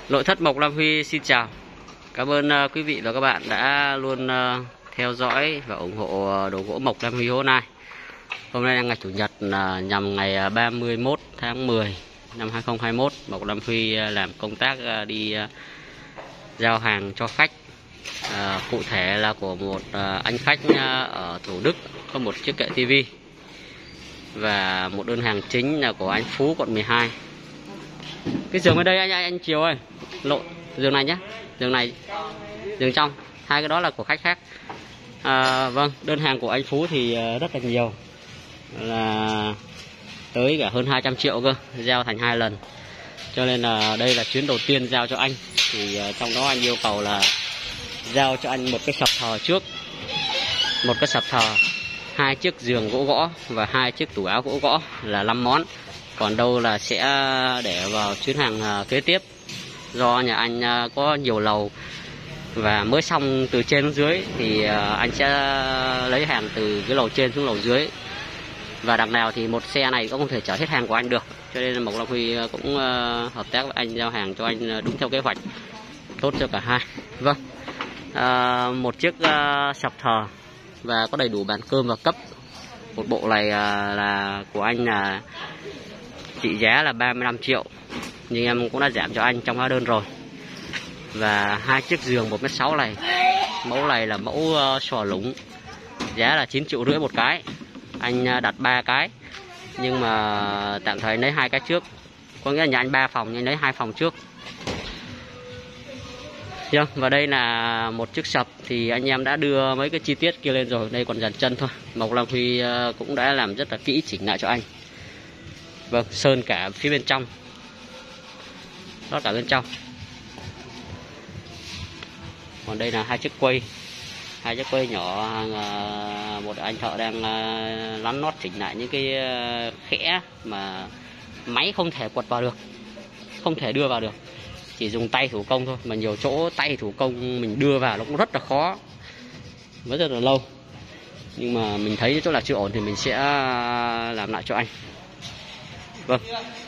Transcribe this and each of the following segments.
Nội thất Mộc Lam Huy xin chào. Cảm ơn quý vị và các bạn đã luôn theo dõi và ủng hộ đồ gỗ Mộc Lam Huy hôm nay. Hôm nay là ngày Chủ nhật, nhằm ngày 31 tháng 10 năm 2021. Mộc Lam Huy làm công tác đi giao hàng cho khách. Cụ thể là của một anh khách ở Thủ Đức có một chiếc kệ tivi. Và một đơn hàng chính là của anh Phú, quận 12. Cái giường ở đây anh Chiều ơi, lộn giường này nhé, giường này, giường trong, hai cái đó là của khách khác. Vâng, đơn hàng của anh Phú thì rất là nhiều, là tới cả hơn 200 triệu cơ, giao thành 2 lần. Cho nên là đây là chuyến đầu tiên giao cho anh. Thì trong đó anh yêu cầu là giao cho anh một cái sập thờ trước, một cái sập thờ, 2 chiếc giường gỗ gõ và 2 chiếc tủ áo gỗ gõ là 5 món. Còn đâu là sẽ để vào chuyến hàng kế tiếp. Do nhà anh có nhiều lầu và mới xong từ trên xuống dưới, thì anh sẽ lấy hàng từ cái lầu trên xuống lầu dưới. Và đằng nào thì một xe này cũng không thể chở hết hàng của anh được. Cho nên là Mộc Lam Huy cũng hợp tác với anh, giao hàng cho anh đúng theo kế hoạch, tốt cho cả hai. Vâng, một chiếc sập thờ và có đầy đủ bàn cơm và cấp. Một bộ này là của anh là trị giá là 35 triệu, nhưng em cũng đã giảm cho anh trong hóa đơn rồi. Và 2 chiếc giường 1m6 này, mẫu này là mẫu sò lũng, giá là 9,5 triệu một cái. Anh đặt 3 cái, nhưng mà tạm thời lấy 2 cái trước, có nghĩa là nhà anh 3 phòng nhưng lấy 2 phòng trước. Và đây là một chiếc sập, thì anh em đã đưa mấy cái chi tiết kia lên rồi, đây còn dàn chân thôi. Mộc Lam Huy cũng đã làm rất là kỹ, chỉnh lại cho anh. Vâng, sơn cả phía bên trong, lót cả bên trong. Còn đây là 2 chiếc quây, 2 chiếc quây nhỏ. Một anh thợ đang lắn nót chỉnh lại những cái khẽ mà máy không thể quật vào được, không thể đưa vào được, chỉ dùng tay thủ công thôi. Mà nhiều chỗ tay thủ công mình đưa vào nó cũng rất là khó, vẫn rất là lâu. Nhưng mà mình thấy chỗ nào chưa ổn thì mình sẽ làm lại cho anh. Vâng,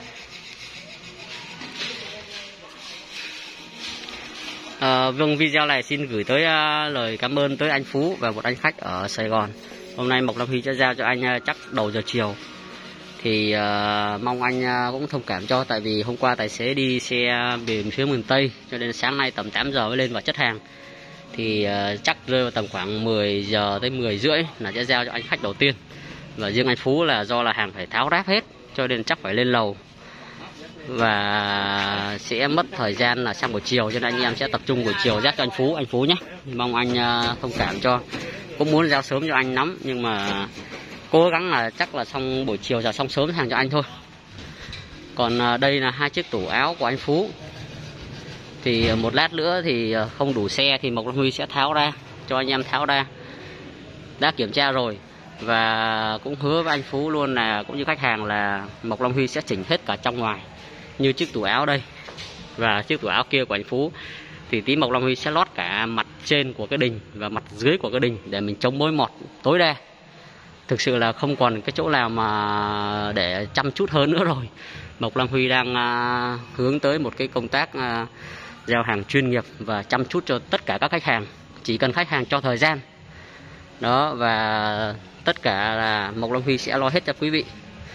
vâng, video này xin gửi tới lời cảm ơn tới anh Phú và một anh khách ở Sài Gòn. Hôm nay Mộc Lam Huy sẽ giao cho anh chắc đầu giờ chiều. Thì mong anh cũng thông cảm cho, tại vì hôm qua tài xế đi xe về phía miền Tây, cho nên sáng nay tầm 8 giờ mới lên và chất hàng. Thì chắc rơi vào tầm khoảng 10 giờ tới 10 rưỡi là sẽ giao cho anh khách đầu tiên. Và riêng anh Phú là do là hàng phải tháo ráp hết, cho nên chắc phải lên lầu và sẽ mất thời gian là sang buổi chiều, cho nên anh em sẽ tập trung buổi chiều dắt cho anh Phú nhé. Mong anh thông cảm cho, cũng muốn giao sớm cho anh lắm, nhưng mà cố gắng là chắc là xong buổi chiều giờ xong sớm hàng cho anh thôi. Còn đây là 2 chiếc tủ áo của anh Phú. Thì một lát nữa thì không đủ xe thì Mộc Lam Huy sẽ tháo ra, cho anh em tháo ra. Đã kiểm tra rồi và cũng hứa với anh Phú luôn là cũng như khách hàng là Mộc Lam Huy sẽ chỉnh hết cả trong ngoài. Như chiếc tủ áo đây và chiếc tủ áo kia của anh Phú thì tí Mộc Lam Huy sẽ lót cả mặt trên của cái đình và mặt dưới của cái đình để mình chống mối mọt tối đa. Thực sự là không còn cái chỗ nào mà để chăm chút hơn nữa rồi. Mộc Lam Huy đang hướng tới một cái công tác giao hàng chuyên nghiệp và chăm chút cho tất cả các khách hàng. Chỉ cần khách hàng cho thời gian đó, và tất cả là Mộc Lam Huy sẽ lo hết cho quý vị.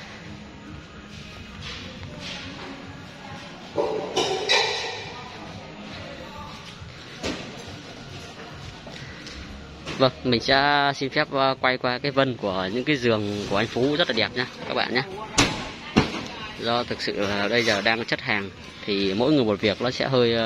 Vâng, mình sẽ xin phép quay qua cái vân của những cái giường của anh Phú rất là đẹp nha các bạn nhé. Do thực sự là bây giờ đang chất hàng thì mỗi người một việc, nó sẽ hơi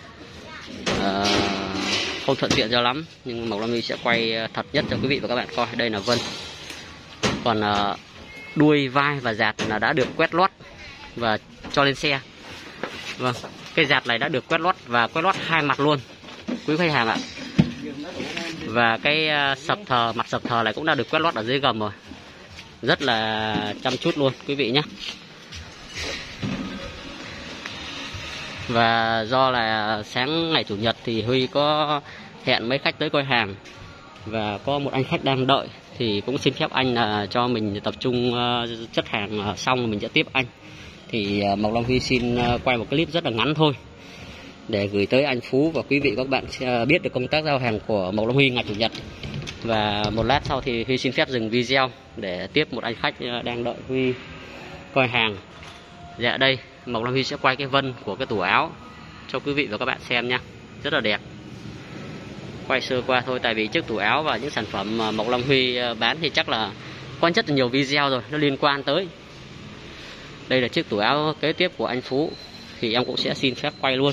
không thuận tiện cho lắm. Nhưng Mộc Lam Huy sẽ quay thật nhất cho quý vị và các bạn coi. Đây là vân. Còn đuôi, vai và dạt là đã được quét lót và cho lên xe. Vâng, cái dạt này đã được quét lót và quét lót 2 mặt luôn quý khách hàng ạ. Và cái mặt sập thờ này cũng đã được quét lót ở dưới gầm rồi. Rất là chăm chút luôn quý vị nhé. Và do là sáng ngày Chủ nhật thì Huy có hẹn mấy khách tới coi hàng và có một anh khách đang đợi, thì cũng xin phép anh là cho mình tập trung chất hàng xong mình sẽ tiếp anh. Thì Mộc Lam Huy xin quay một clip rất là ngắn thôi để gửi tới anh Phú và quý vị các bạn biết được công tác giao hàng của Mộc Long Huy ngày Chủ nhật. Và một lát sau thì Huy xin phép dừng video để tiếp một anh khách đang đợi Huy coi hàng. Dạ đây, Mộc Long Huy sẽ quay cái vân của cái tủ áo cho quý vị và các bạn xem nha. Rất là đẹp. Quay sơ qua thôi, tại vì chiếc tủ áo và những sản phẩm mà Mộc Long Huy bán thì chắc là có rất là nhiều video rồi, nó liên quan tới. Đây là chiếc tủ áo kế tiếp của anh Phú, thì em cũng sẽ xin phép quay luôn.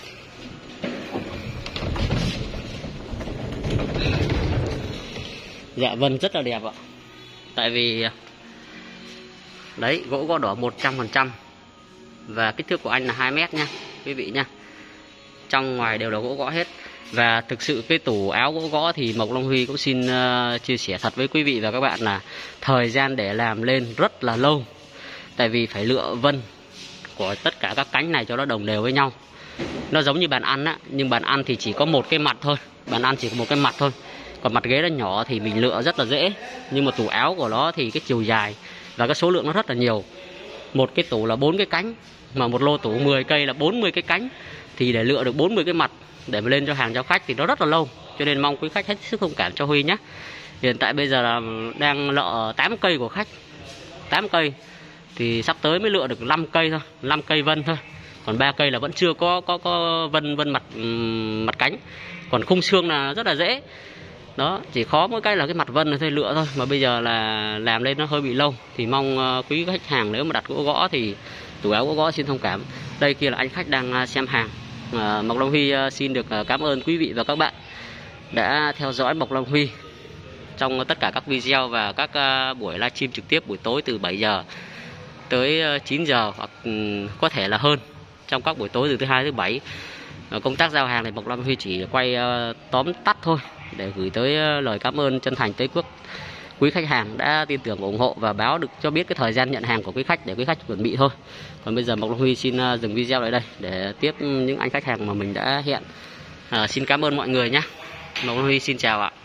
Dạ vân rất là đẹp ạ. Tại vì đấy, gỗ gõ đỏ 100%. Và kích thước của anh là 2 mét nha quý vị nha. Trong ngoài đều là gỗ gõ hết. Và thực sự cái tủ áo gỗ gõ thì Mộc Long Huy cũng xin chia sẻ thật với quý vị và các bạn là thời gian để làm lên rất là lâu. Tại vì phải lựa vân của tất cả các cánh này cho nó đồng đều với nhau. Nó giống như bàn ăn á, nhưng bàn ăn thì chỉ có một cái mặt thôi. Bàn ăn chỉ có một cái mặt thôi. Còn mặt ghế nó nhỏ thì mình lựa rất là dễ. Nhưng mà tủ áo của nó thì cái chiều dài và cái số lượng nó rất là nhiều. Một cái tủ là 4 cái cánh, mà một lô tủ 10 cây là 40 cái cánh. Thì để lựa được 40 cái mặt để mà lên cho hàng cho khách thì nó rất là lâu. Cho nên mong quý khách hết sức thông cảm cho Huy nhé. Hiện tại bây giờ là đang lựa 8 cây của khách, 8 cây. Thì sắp tới mới lựa được 5 cây thôi, 5 cây vân thôi. Còn 3 cây là vẫn chưa có vân mặt cánh. Còn khung xương là rất là dễ. Đó, chỉ khó mỗi cái là cái mặt vân này thôi, lựa thôi. Mà bây giờ là làm lên nó hơi bị lâu. Thì mong quý khách hàng nếu mà đặt gỗ gõ thì tủ áo gỗ gõ xin thông cảm. Đây kia là anh khách đang xem hàng. Mộc Long Huy xin được cảm ơn quý vị và các bạn đã theo dõi Mộc Long Huy trong tất cả các video và các buổi livestream trực tiếp buổi tối từ 7 giờ tới 9 giờ hoặc có thể là hơn trong các buổi tối từ thứ Hai thứ Bảy. Công tác giao hàng thì Mộc Long Huy chỉ quay tóm tắt thôi để gửi tới lời cảm ơn chân thành tới quý khách hàng đã tin tưởng ủng hộ và báo được cho biết cái thời gian nhận hàng của quý khách để quý khách chuẩn bị thôi. Còn bây giờ Mộc Long Huy xin dừng video lại đây để tiếp những anh khách hàng mà mình đã hẹn. Xin cảm ơn mọi người nhé. Mộc Long Huy xin chào ạ.